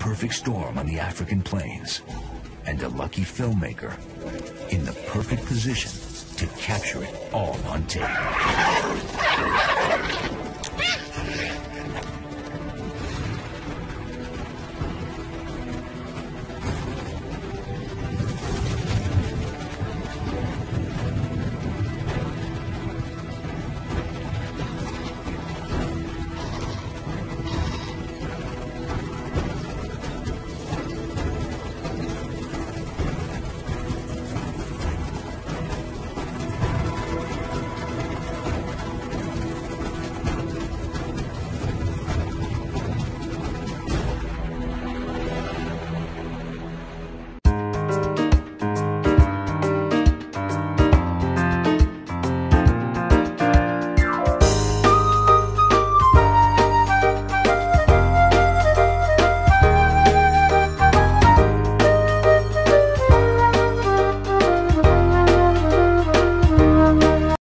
perfect storm on the African plains, and a lucky filmmaker in the perfect position to capture it all on tape.